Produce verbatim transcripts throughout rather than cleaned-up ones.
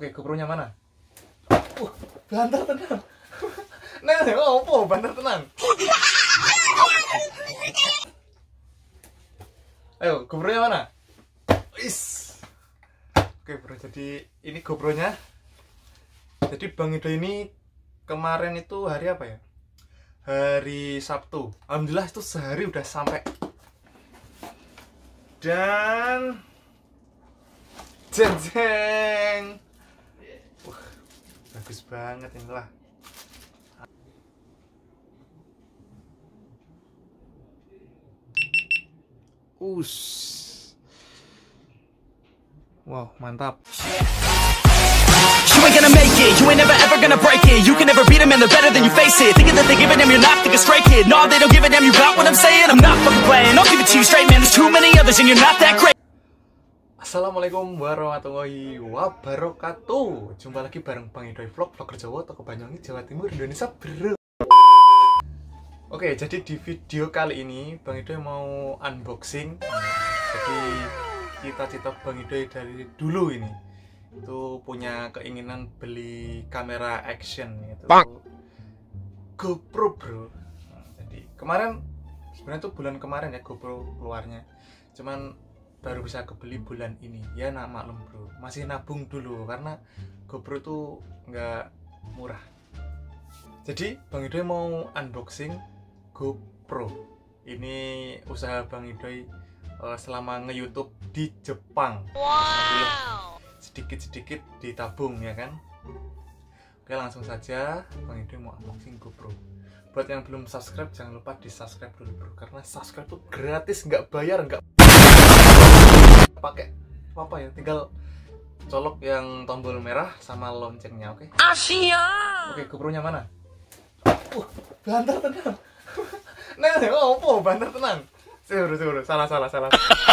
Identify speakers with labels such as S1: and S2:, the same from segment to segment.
S1: Oke, GoPro-nya mana? Uh, banter tenang. Nah, opo banter tenang. Ayo, GoPro-nya mana? Is. Oke, bro. Jadi ini GoPro-nya. Jadi Bang Ido ini kemarin itu hari apa ya? Hari Sabtu. Alhamdulillah itu sehari udah sampai. Dan jeng jeng. Wah, bagus banget inilah. Us. Wow, mantap.
S2: You ain't gonna make it, you ain't never ever gonna break it. You can never beat them and they're better than you face it. Thinking that they give a damn, you're not thinking straight, kid. No, they don't give a damn, you got what I'm saying. I'm not fucking playing, I'll give it to you straight, man. There's too many others and you're not that great.
S1: Assalamualaikum warahmatullahi wabarakatuh. Jumpa lagi bareng Bang Ido Vlog, vlogger Jawa, Toko Banyuwangi, Jawa Timur, Indonesia, bro. Oke, jadi di video kali ini Bang Ido mau unboxing. Jadi cita-cita Bang Ido dari dulu ini itu punya keinginan beli kamera action, yaitu GoPro, bro. Nah, jadi kemarin sebenarnya tuh bulan kemarin ya GoPro keluarnya, cuman baru bisa kebeli bulan ini. Ya nah maklum bro, masih nabung dulu karena GoPro tuh nggak murah. Jadi Bang Ido mau unboxing GoPro. Ini usaha Bang Ido uh, selama nge-YouTube di Jepang. Wow. Sedikit-sedikit ditabung ya kan. Oke, langsung saja Bang Ido mau unboxing GoPro. Buat yang belum subscribe jangan lupa di subscribe dulu bro, karena subscribe tuh gratis, nggak bayar, nggak pakai apa ya, tinggal colok yang tombol merah sama loncengnya. Oke,
S2: Asia.
S1: Oke, GoPro-nya mana? Uh, banter tenang. Nah, opo banter tenang. Suru suru, salah salah salah.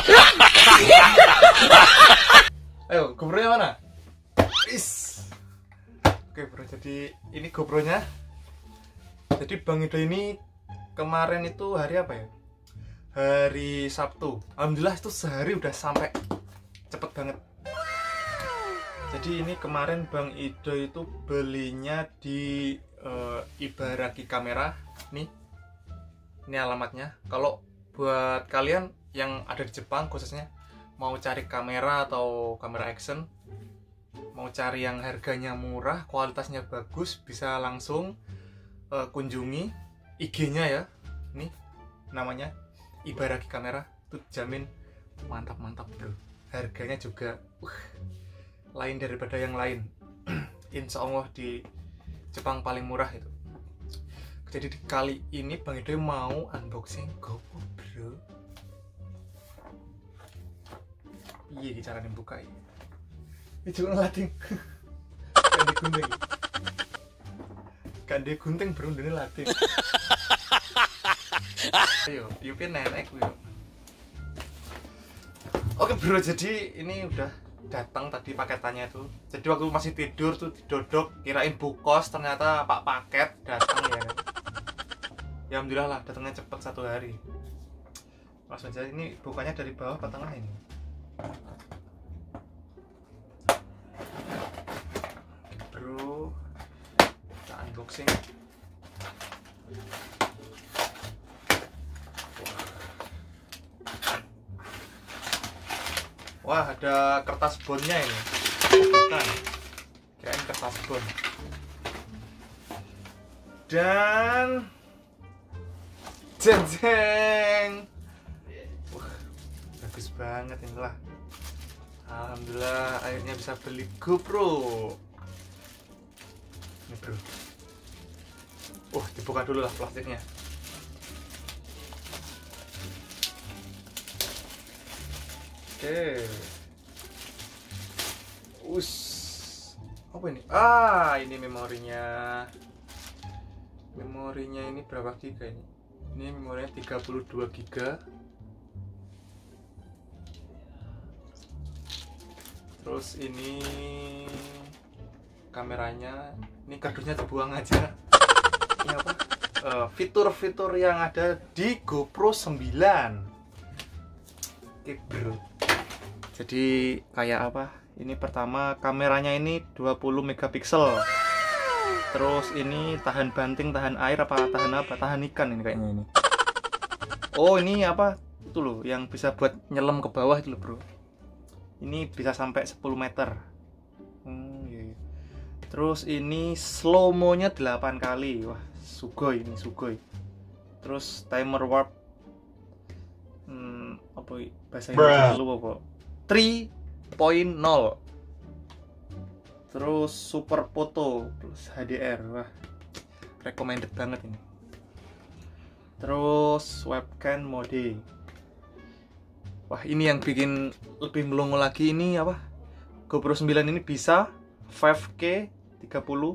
S1: Ayo, GoPro-nya mana? Is. Oke bro, jadi ini GoPro-nya. Jadi Bang Ido ini kemarin itu hari apa ya? Hari Sabtu. Alhamdulillah itu sehari udah sampai. Cepet banget. Jadi ini kemarin Bang Ido itu belinya di uh, Ibaraki Kamera. Nih. Ini alamatnya. Kalau buat kalian yang ada di Jepang khususnya mau cari kamera atau kamera action, mau cari yang harganya murah, kualitasnya bagus, bisa langsung uh, kunjungi I G-nya ya. Nih namanya Ibaraki Kamera, tuh jamin mantap-mantap bro. Harganya juga uh, lain daripada yang lain. Insya Allah di Jepang paling murah itu. Jadi kali ini Bang Ido mau unboxing GoPro bro. Iya, cara dibuka ini. Ini juga ngelating. Kan digunting. Kan digunting bro, ini lating. Ayo, yupin nenek bro. Oke bro, jadi ini udah datang tadi paketannya tuh. Jadi waktu masih tidur tuh didodok, kirain bukos, ternyata pak paket datang ya kan. Ya alhamdulillah lah, datangnya cepet satu hari. Langsung aja, ini bukanya dari bawah ke tengah ini. Bro, kita unboxing. Wah, ada kertas bondnya ini. Bukan, kirain kertas bond. Dan jeng jeng. Wah, bagus banget inilah. Alhamdulillah akhirnya bisa beli GoPro. Ini bro. Uh, dibuka dulu lah plastiknya. Oke. Us. Apa ini? Ah, ini memorinya. Memorinya ini berapa giga ini? Ini memorinya tiga puluh dua giga. Terus ini kameranya. Ini kardusnya dibuang aja. Ini apa? Uh, fitur-fitur yang ada di GoPro sembilan. Oke bro. Jadi kayak apa? Ini pertama, kameranya ini dua puluh megapiksel. Terus ini tahan banting, tahan air apa tahan apa? Tahan ikan ini kayaknya ini. Oh, ini apa? Itu loh yang bisa buat nyelam ke bawah itu loh, Bro. Ini bisa sampai sepuluh meter. Hmm, iya, iya. Terus ini slow mo-nya delapan kali. Wah, sugoi ini, sugoi. Terus timer warp hmm, apa bahasa Inggris lu apa? tiga titik nol. Terus super foto plus H D R. Wah, recommended banget ini. Terus webcam mode. Wah, ini yang bikin lebih melongo lagi, ini apa? GoPro sembilan ini bisa lima K tiga puluh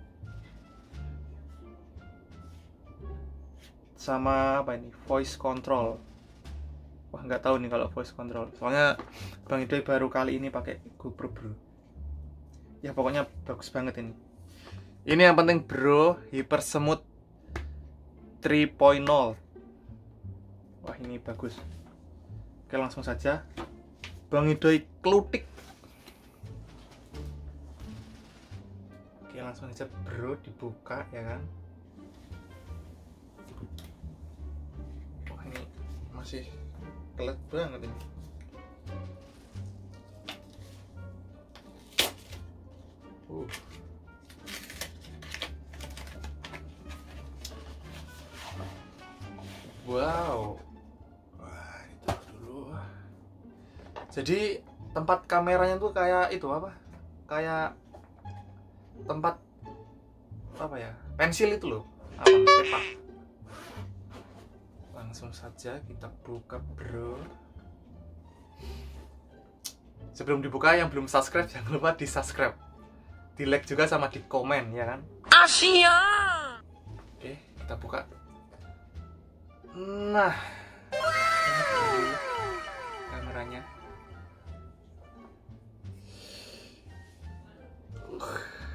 S1: sama apa ini? Voice control. Wah, nggak tahu nih kalau voice control. Soalnya Bang Idoy baru kali ini pakai GoPro, Bro. Ya pokoknya bagus banget ini. Ini yang penting, Bro, Hyper Smooth tiga titik nol. Wah, ini bagus. Oke, langsung saja Bang Idoy klutik. Oke, langsung aja, Bro, dibuka ya kan. Wah, ini masih kelet banget ini. Uh. Wow. Wah, itu dulu. Jadi tempat kameranya tuh kayak itu apa? Kayak tempat apa ya? Pensil itu loh. Apa? Pepak. Langsung saja kita buka, Bro. Sebelum dibuka, yang belum subscribe jangan lupa di subscribe, di like juga sama di komen ya kan. Asia. Oke, kita buka. Nah, ini kameranya. Uh.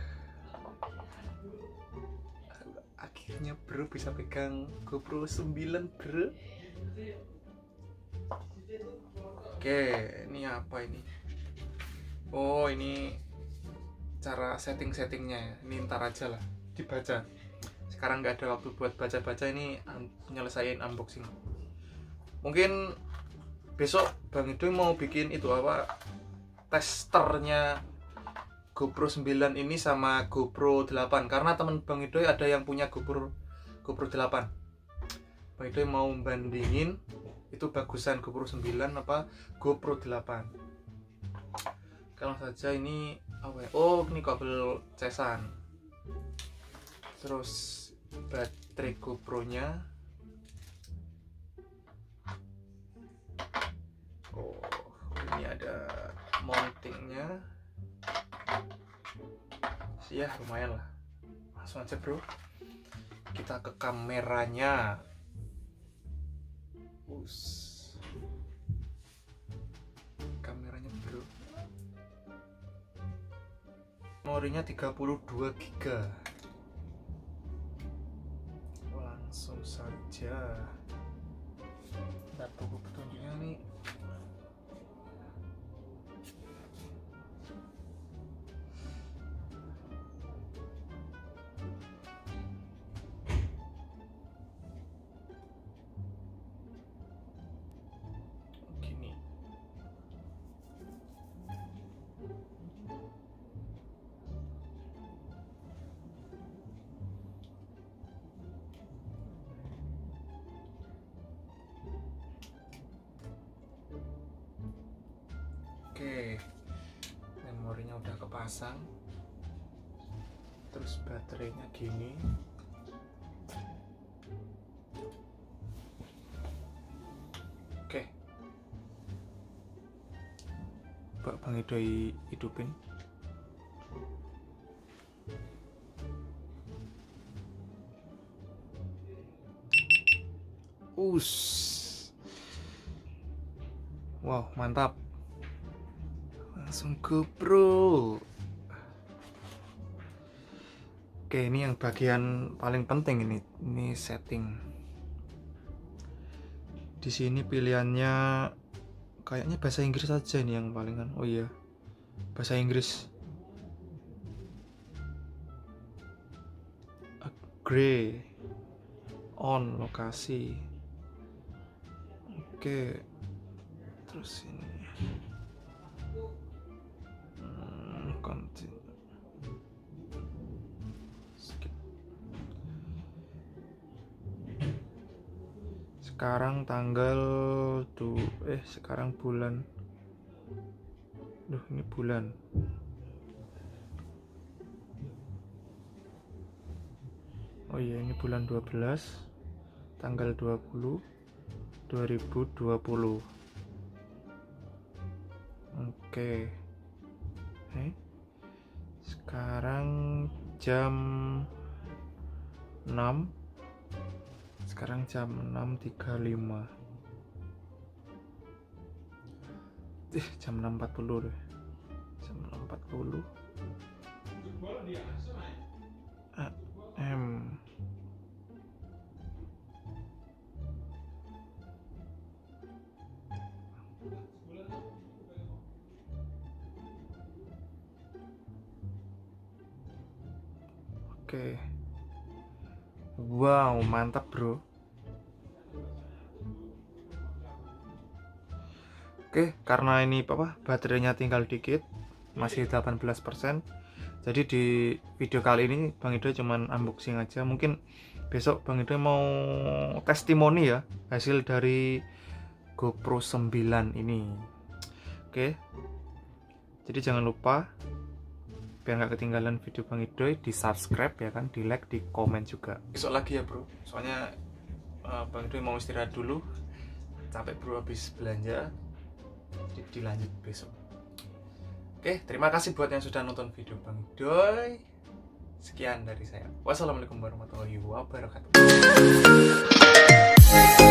S1: Akhirnya, Bro, bisa pegang GoPro sembilan, Bro. Oke, ini apa ini? Oh, ini cara setting-settingnya ya. Ini ntar aja lah, dibaca. Sekarang nggak ada waktu buat baca-baca, ini nyelesain unboxing. Mungkin besok Bang Idoy mau bikin itu apa, testernya GoPro sembilan ini sama GoPro delapan. Karena temen Bang Idoy ada yang punya GoPro GoPro delapan. Bang Idoy mau bandingin itu bagusan GoPro sembilan apa GoPro delapan. Kalau saja ini apa ya? Oh, ini kabel cesan. Terus baterai GoPro-nya. Oh, ini ada mountingnya. Ya, lumayan lah. Langsung aja, Bro. Kita ke kameranya. Us. Kameranya, Bro. Memorinya tiga puluh dua giga. Langsung saja. Nah, buku petunjuknya nih. Gini. Oke, memorinya udah kepasang. Terus baterainya gini. Oke, Pak Bang Idoy hidupin. Us. Wow, mantap. Langsung GoPro. Oke, ini yang bagian paling penting ini, ini setting. Di sini pilihannya kayaknya bahasa Inggris saja ini yang paling kan. Oh iya. bahasa Inggris. Agree on lokasi. Oke, terus ini hmm, continue. Skip. Sekarang tanggal tuh eh sekarang bulan. Duh, ini bulan. Oh iya, ini bulan dua belas tanggal dua puluh dua ribu dua puluh. Oke. Eh. Sekarang jam enam. Sekarang jam enam tiga puluh lima. Eh, jam enam empat puluh deh. Jam enam empat puluh. A M. Oke. Wow, mantap, Bro. Oke, karena ini apa? Baterainya tinggal dikit, masih delapan belas persen. Jadi di video kali ini Bang Ido cuman unboxing aja. Mungkin besok Bang Ido mau testimoni ya hasil dari GoPro sembilan ini. Oke. Jadi jangan lupa biar nggak ketinggalan video Bang Ido, di subscribe ya kan, di like, di komen juga. Besok lagi ya bro, soalnya uh, Bang Ido mau istirahat dulu, capek bro habis belanja. Jadi dilanjut besok. Oke, terima kasih buat yang sudah nonton video Bang Ido. Sekian dari saya. Wassalamualaikum warahmatullahi wabarakatuh.